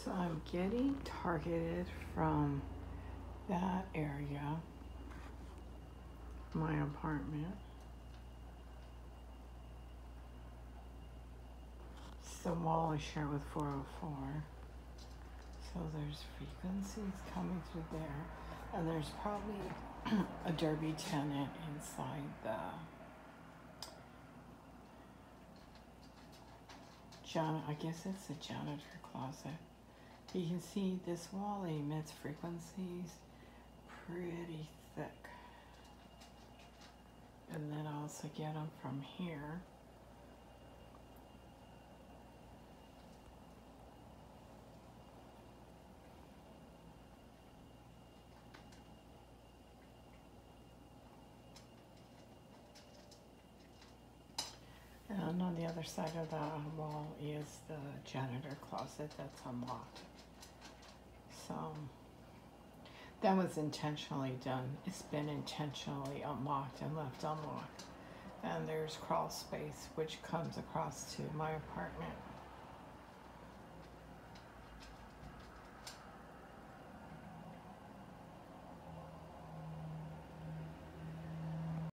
So I'm getting targeted from that area, my apartment. It's the wall I share with 404. So there's frequencies coming through there. And there's probably a derby tenant inside the I guess it's a janitor closet. You can see this wall emits frequencies pretty thick. And then I also get them from here. And on the other side of the wall is the janitor closet that's unlocked. So that was intentionally done. It's been intentionally unlocked and left unlocked. And there's crawl space which comes across to my apartment.